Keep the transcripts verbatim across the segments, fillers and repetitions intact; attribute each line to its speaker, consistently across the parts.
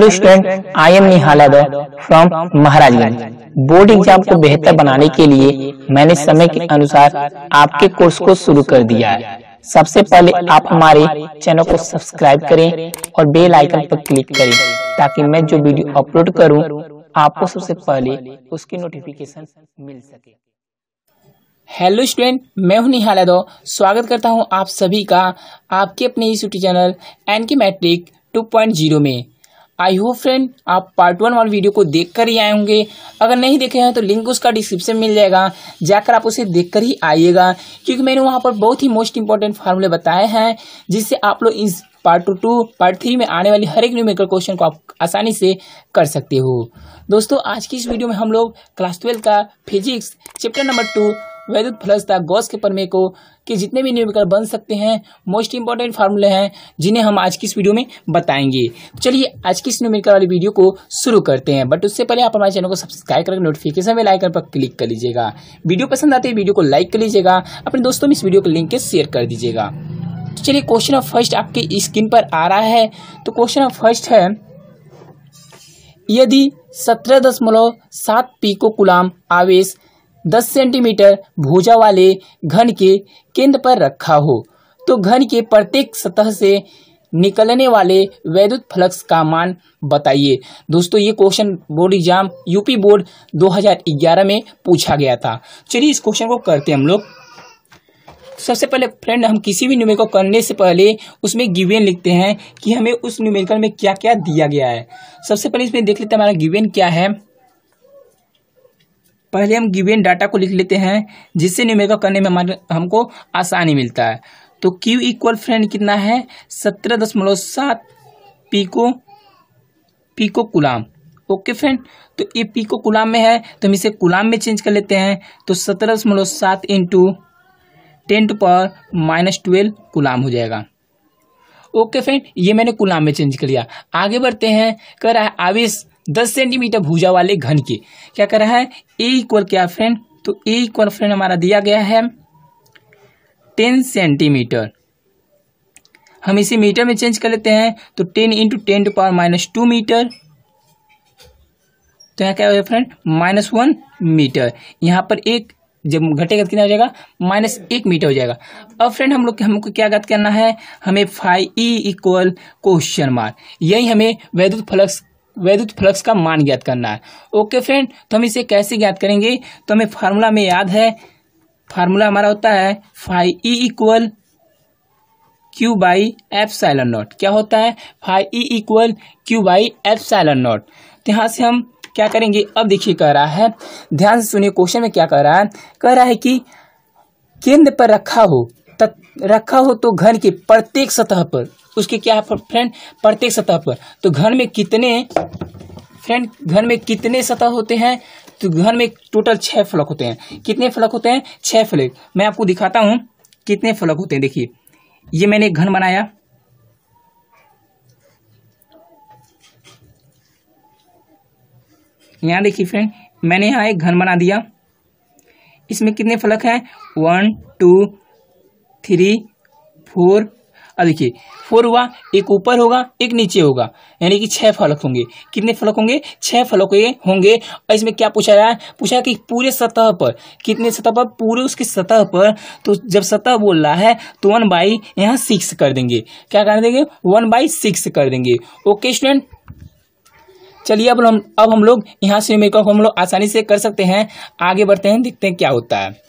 Speaker 1: Hello student, I am Nihal Yadav from Maharajganj. Board exam को बेहतर बनाने के लिए मैंने समय के अनुसार आपके कोर्स को शुरू कर दिया है। सबसे पहले आप हमारे चैनल को सब्सक्राइब करें और बेल आइकन पर क्लिक करें ताकि मैं जो वीडियो अपलोड करूं आपको सबसे पहले उसकी नोटिफिकेशन मिल सके।
Speaker 2: हेलो स्टूडेंट, मैं हूं निहाल यादव। स्वागत करता हूं आप सभी का आपके अपने इस YouTube channel NK matric two point zero में। आई होप फ्रेंड आप पार्ट वन वाले वीडियो को देख कर ही आए होंगे। अगर नहीं देखे हैं तो लिंक उसका डिस्क्रिप्शन में मिल जाएगा, जाकर आप उसे देख कर ही आइएगा, क्योंकि मैंने वहां पर बहुत ही मोस्ट इंपॉर्टेंट फार्मूले बताए हैं जिससे आप लोग इस part two two part three में आने वाली हर एक न्यूमेरिकल क्वेश्चन को आप आसानी से कर सकते हो। दोस्तों, आज की इस वीडियो में हम लोग क्लास ट्वेल्थ का फिजिक्स चैप्टर नंबर टू वैद्युत फलकता गॉस के प्रमेय को कि जितने भी न्यूमेरिकल बन सकते हैं मोस्ट इंपॉर्टेंट फार्मूले हैं जिन्हें हम आज की इस वीडियो में बताएंगे। चलिए आज की इस न्यूमेरिकल वाली वीडियो को शुरू करते हैं, बट उससे पहले आप हमारे चैनल को सब्सक्राइब करके नोटिफिकेशन बेल आइकन पर क्लिक कर लीजिएगा। वीडियो पसंद आते हैं वीडियो को लाइक कर लीजिएगा, अपने दोस्तों में इस वीडियो को लिंक के शेयर कर दीजिएगा। तो चलिए क्वेश्चन ऑफ फर्स्ट आपके स्क्रीन पर आ रहा है। तो क्वेश्चन ऑफ फर्स्ट है, यदि सत्रह दशमलव सात पिको कूलाम आवेश दस सेंटीमीटर भुजा वाले घन के केंद्र पर रखा हो तो घन के प्रत्येक सतह से निकलने वाले वैद्युत फ्लक्स का मान बताइए। दोस्तों, ये question board exam UP board दो हज़ार ग्यारह में पूछा गया था। चलिए इस क्वेश्चन को करते हैं हम लोग। सबसे पहले फ्रेंड, हम किसी भी न्यूमेरिकल को करने से पहले उसमें गिवन लिखते हैं कि हमें उस न्यूमेरिकल में क्या क्या दिया गया है। सबसे पहले इसमें देख लेते हैं हमारा गिवन क्या है। पहले हम गिवन डाटा को लिख लेते हैं जिससे न्यूमेरिकल करने में हमारे हमको आसानी मिलता है। तो Q इक्वल फ्रेंड कितना है, सत्रह दशमलव सात pico pico coulomb. Okay friend, तो ये पिको कुलाम में है तो हम इसे कुलाम में चेंज कर लेते हैं। तो सत्रह दशमलव सात into ten to power minus twelve coulomb हो जाएगा। ओके फ्रेंड, ये मैंने कुलाम में चेंज कर लिया। आगे बढ़ते हैं। कह रहा है आवेश दस सेंटीमीटर भुजा वाले घन के, क्या कर रहा है, ए इक्वल क्या फ्रेंड, तो ए इक्वल फ्रेंड हमारा दिया गया है टेन सेंटीमीटर। हम इसे मीटर में चेंज कर लेते हैं। तो ten into ten to power minus two metre, तो यहाँ क्या हो जाएगा फ्रेंड, माइनस वन मीटर। यहाँ पर एक जब घटेगा कितना हो जाएगा, माइनस एक मीटर हो जाएगा। अब फ्रेंड हम लोग हमको क्या ज्ञात करना है, हमें phi E equal question mark, यही हमें वैद्युत फ्लक्स वैद्युत फ्लक्स का मान ज्ञात करना है। ओके फ्रेंड, तो हम इसे कैसे ज्ञात करेंगे, तो हमें फार्मूला में याद है। फार्मूला हमारा होता है phi E equal q by epsilon naught. क्या होता है, phi E equal q by epsilon naught. तो यहाँ से हम क्या करेंगे, अब देखिए कह रहा है, ध्यान से सुनिए क्वेश्चन में क्या कह रहा है। कह रहा है कि केंद्र पर रखा हो तक रखा हो तो घन के प्रत्येक सतह पर, उसके क्या है फ्रेंड, प्रत्येक सतह पर। तो घन में कितने फ्रेंड घन में कितने सतह होते हैं, तो घन में टोटल छह फलक होते हैं। कितने फलक होते हैं, छह फलक। मैं आपको दिखाता हूं कितने फलक होते हैं। देखिए, ये मैंने एक घन बनाया, यहां देखिए फ्रेंड, मैंने यहां एक घन बना दिया। इसमें कितने फलक हैं, वन टू थ्री फोर। अब देखिए फोर हुआ, एक ऊपर होगा एक नीचे होगा, यानी कि छह फलक होंगे। कितने फलक होंगे, छह फलक होंगे। और इसमें क्या पूछा रहा है, पूछा है कि पूरे सतह पर, कितने सतह पर, पूरे उसकी सतह पर। तो जब सतह बोल रहा है तो वन बाई यहाँ सिक्स कर देंगे। क्या कर देंगे, वन बाई सिक्स कर देंगे। ओके स्टूडेंट, चलिए अब हम अब हम लोग यहाँ से न्यूमेरिकल को हम लोग आसानी से कर सकते हैं। आगे बढ़ते हैं, देखते हैं क्या होता है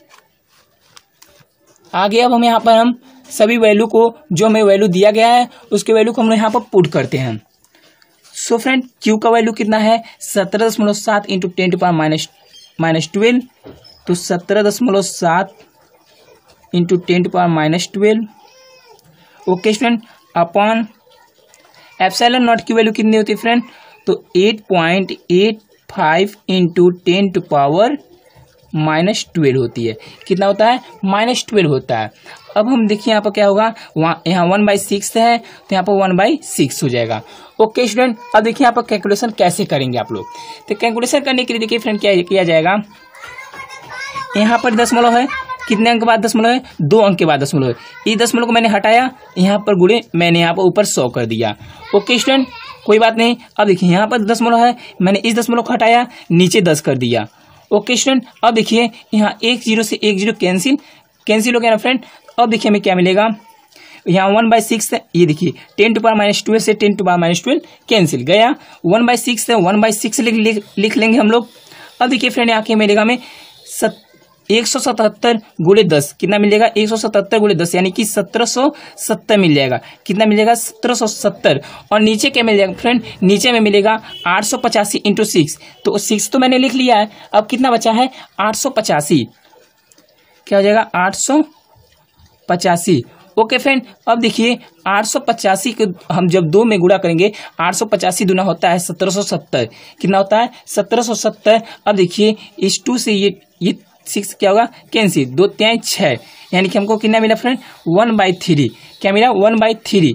Speaker 2: आगे। अब हम यहाँ पर हम सभी वैल्यू को, जो हमें वैल्यू दिया गया है उसके वैल्यू को हम यहाँ पर पुट करते हैं। सो फ्रेंड, क्यू का वैल्यू कितना है, सत्रह दशमलव सात into ten to power minus minus twelve. तो सत्रह दशमलव सात into ten to power minus twelve. Okay student, upon epsilon naught की वैल्यू कितनी होती है फ्रेंड, तो eight point eight five into ten to power minus twelve होती है। कितना होता है, माइनस ट्वेल्व होता है। अब हम देखिए यहाँ पर क्या होगा, वहाँ यहाँ वन बाई सिक्स है तो यहाँ पर वन बाई सिक्स हो जाएगा। ओके स्टूडेंट, अब देखिए यहाँ पर कैलकुलेशन कैसे करेंगे आप लोग। तो कैलकुलेशन करने के लिए देखिए फ्रेंड क्या किया जाएगा, यहाँ पर दशमलव है, कितने अंक के बाद दशमलव है, दो अंक के बाद दशमलव है। इस दशमलव को मैंने हटाया, यहाँ पर गुणे मैंने यहाँ पर ऊपर सौ कर दिया। ओके स्टूडेंट, कोई बात नहीं। अब देखिए यहाँ पर दशमलव है, मैंने इस दशमलव को हटाया, नीचे दस कर दिया। ओके स्टूडेंट, अब देखिए यहाँ एक जीरो से एक जीरो कैंसिल कैंसिल हो गया ना फ्रेंड। अब देखिए हमें क्या मिलेगा, यहाँ वन बाई सिक्स है, ये देखिए ten to power minus twelve से ten to power minus twelve cancel गया। वन बाई सिक्स है, वन बाई सिक्स लिख लिख लिख लेंगे हम लोग। अब देखिए फ्रेंड यहाँ के मिलेगा हमें सत एक सौ सतहत्तर गुणे दस, कितना मिलेगा, एक सौ सतहत्तर गुणे दस यानी कि सत्रह सौ सत्तर मिल जाएगा। कितना मिलेगा, सत्रह सौ सत्तर। और नीचे क्या मिल जाएगा फ्रेंड, नीचे में मिलेगा आठ सौ पचासी इंटू सिक्स। तो सिक्स तो मैंने लिख लिया है, अब कितना बचा है, आठ सौ पचासी। क्या हो जाएगा, आठ सौ पचासी। ओके फ्रेंड, अब देखिए आठ सौ पचासी को हम जब दो में गुणा करेंगे, आठ सौ पचासी दूना होता है सत्रह सौ सत्तर। कितना होता है, सत्रह सौ सत्तर। अब देखिए इस टू से ये ये सिक्स क्या होगा, कैंसिल, दो त्याई छः, यानी कि हमको कितना मिला फ्रेंड, वन बाई थ्री। क्या मिला, one by three.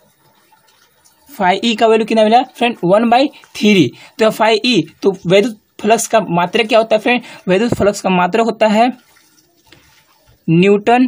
Speaker 2: Phi E का वैल्यू कितना मिला फ्रेंड, वन बाई थ्री। तो फाइव ई, तो वैद्युत फ्लक्स का मात्रक क्या होता है फ्रेंड, वैद्युत फ्लक्स का मात्रक होता है न्यूटन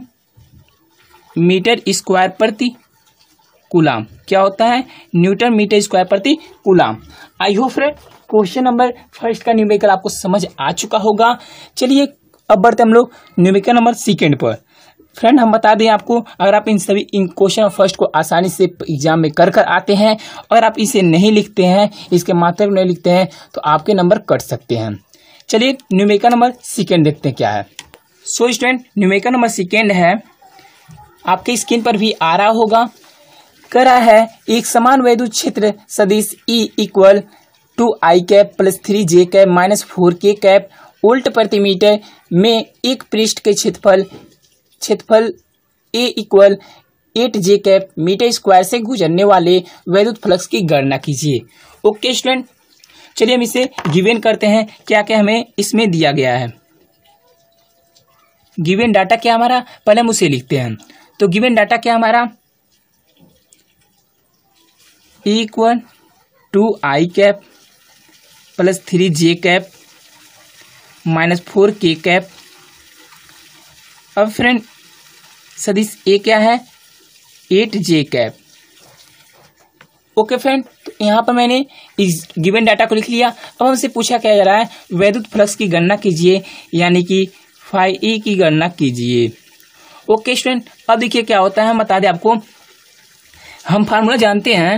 Speaker 2: मीटर स्क्वायर प्रति कूलाम। क्या होता है, न्यूटन मीटर स्क्वायर प्रति coulomb. I hope friend question number first का न्यूमेरिकल आपको समझ आ चुका होगा। चलिए अब बढ़ते हम लोग न्यूमेरिकल नंबर सेकेंड पर। फ्रेंड हम बता दें आपको, अगर आप इन सभी इन क्वेश्चन फर्स्ट को आसानी से एग्जाम में कर कर आते हैं, अगर आप इसे नहीं लिखते हैं, इसके मात्रक नहीं लिखते हैं, तो आपके नंबर कट सकते हैं। चलिए न्यूमेरिकल नंबर सेकेंड देखते हैं क्या है। So student numerical number second है, आपके स्क्रीन पर भी आ रहा होगा। करा है एक समान वैद्युत क्षेत्र सदिश E equal to I cap plus three J cap minus four K cap volt प्रति मीटर में एक पृष्ठ के क्षेत्रफल क्षेत्रफल A equal eight J cap metre square से गुजरने वाले वैद्युत फ्लक्स की गणना कीजिए। ओके स्टूडेंट, चलिए हम इसे गिवन करते हैं, क्या क्या हमें इसमें दिया गया है। गिवन डाटा क्या हमारा, पहले हम उसे लिखते हैं। तो गिवन डाटा क्या हमारा, equal to I cap plus three J cap minus four K cap. अब फ्रेंड सदिश ए क्या है, eight J cap. Okay friend, तो यहाँ पर मैंने इस गिवन डाटा को लिख लिया। अब हमसे पूछा क्या जा रहा है, वैद्युत फ्लक्स की गणना कीजिए, यानी कि फाइव ई की गणना कीजिए। ओके स्टूडेंट, अब देखिए क्या होता है, हम बता दें आपको, हम फार्मूला जानते हैं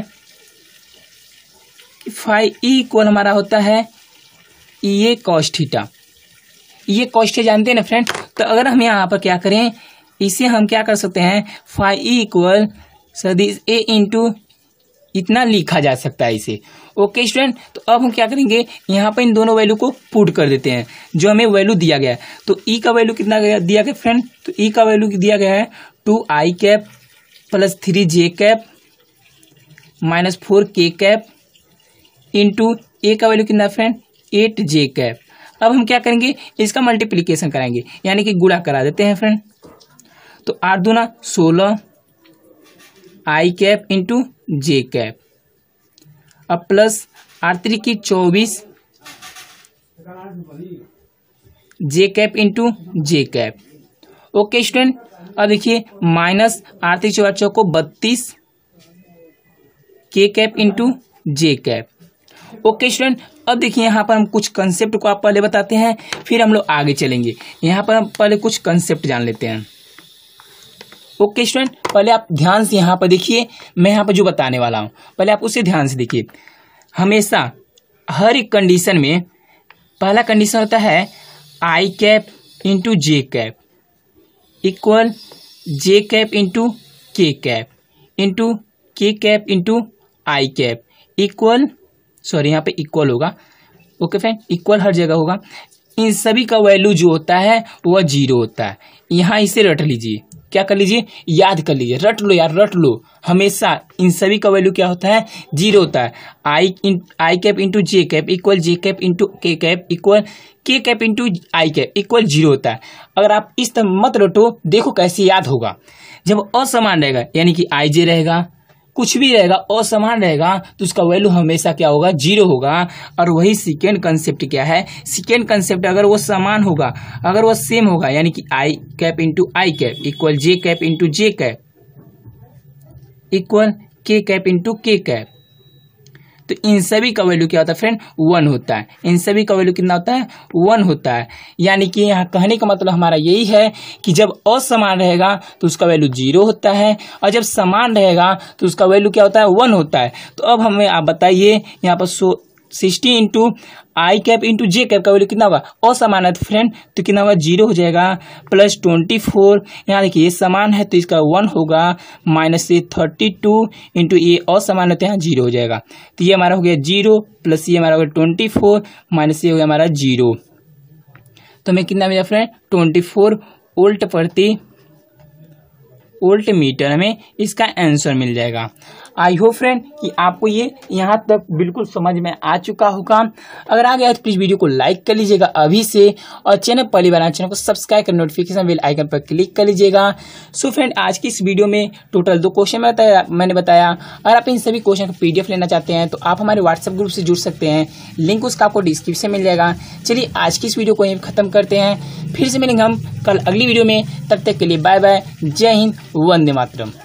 Speaker 2: कि फाइव ई इक्वल हमारा होता है ये कॉस थीटा। ये कॉस थीटा जानते हैं ना फ्रेंड। तो अगर हम यहाँ पर क्या करें, इसे हम क्या कर सकते हैं, फाइव ई इक्वल सदिश ए इंटू इतना लिखा जा सकता है इसे। ओके स्टूडेंट, तो अब हम क्या करेंगे, यहाँ पर इन दोनों वैल्यू को पुट कर देते हैं जो हमें वैल्यू दिया गया है। तो ई का वैल्यू कितना गया दिया गया फ्रेंड, तो ई का वैल्यू दिया गया है two I cap plus three J cap minus four K cap into A का वैल्यू कितना फ्रेंड, एट जे कैप। अब हम क्या करेंगे, इसका मल्टीप्लीकेशन कराएंगे, यानी कि गुणा करा देते हैं फ्रेंड। तो आठ दूना सोलह I cap into J cap, अब प्लस आठ त्रिक की चौबीस J cap into J cap. Okay student, अब देखिए माइनस आठ त्रिक चौबीस चौको बत्तीस K cap into J cap. Okay student, अब देखिए यहाँ पर हम कुछ कंसेप्ट को आप पहले बताते हैं, फिर हम लोग आगे चलेंगे। यहाँ पर हम पहले कुछ कंसेप्ट जान लेते हैं। ओके स्टूडेंट, पहले आप ध्यान से यहाँ पर देखिए, मैं यहाँ पर जो बताने वाला हूँ पहले आप उसे ध्यान से देखिए। हमेशा हर एक कंडीशन में पहला कंडीशन होता है I cap into J cap equal J cap into K cap into K cap into I cap equal, sorry यहाँ पे इक्वल होगा। ओके फ्रेंड, इक्वल हर जगह होगा। इन सभी का वैल्यू जो होता है वह जीरो होता है। यहाँ इसे रट लीजिए, क्या कर लीजिए, याद कर लीजिए, रट लो यार, रट लो। हमेशा इन सभी का वैल्यू क्या होता है, जीरो होता है। I in I cap into J cap equal J cap into K cap equal K cap into I cap equal zero होता है। अगर आप इस तरह मत रटो, देखो कैसे याद होगा। जब असमान रहेगा यानी कि आई जे रहेगा, कुछ भी रहेगा असमान रहेगा, तो उसका वैल्यू हमेशा क्या होगा, जीरो होगा। और वही सेकेंड कंसेप्ट क्या है, सेकेंड कंसेप्ट अगर वो समान होगा, अगर वो सेम होगा, यानी कि I cap into I cap equal J cap into J cap equal K cap into K cap, तो इन सभी का वैल्यू क्या होता है फ्रेंड, वन होता है। इन सभी का वैल्यू कितना होता है, वन होता है। यानी कि यहाँ कहने का मतलब हमारा यही है कि जब असमान रहेगा तो उसका वैल्यू जीरो होता है, और जब समान रहेगा तो उसका वैल्यू क्या होता है, वन होता है। तो अब हमें आप बताइए यहाँ पर so sixty into I cap into J cap का वैल्यू कितना होगा, असमान है तो फ्रेंड तो कितना होगा, जीरो हो जाएगा। प्लस ट्वेंटी फोर, यहाँ देखिए ये समान है तो इसका वन होगा, माइनस से थर्टी टू इंटू ये असमान है तो यहाँ जीरो हो जाएगा। तो ये हमारा हो गया जीरो, प्लस ये हमारा हो गया ट्वेंटी फोर, माइनस ये हो गया हमारा जीरो। तो हमें कितना मिला फ्रेंड, ट्वेंटी फोर वोल्ट प्रति वोल्ट मीटर, हमें इसका आंसर मिल जाएगा। आई होप फ्रेंड कि आपको ये यहाँ तक बिल्कुल समझ में आ चुका होगा। अगर आ गया तो प्लीज वीडियो को लाइक कर लीजिएगा अभी से, और चैनल पहली बार चैनल को सब्सक्राइब कर नोटिफिकेशन बेल आइकन पर क्लिक कर लीजिएगा। सो फ्रेंड आज की इस वीडियो में टोटल दो क्वेश्चन में बताया मैंने बताया। अगर आप इन सभी क्वेश्चन का पीडीएफ लेना चाहते हैं तो आप हमारे व्हाट्सएप ग्रुप से जुड़ सकते हैं, लिंक उसका आपको डिस्क्रिप्शन में मिल जाएगा। चलिए आज की इस वीडियो को यहीं खत्म करते हैं, फिर से मिलेंगे हम कल अगली वीडियो में। तब तक के लिए बाय बाय, जय हिंद, वंदे मातरम।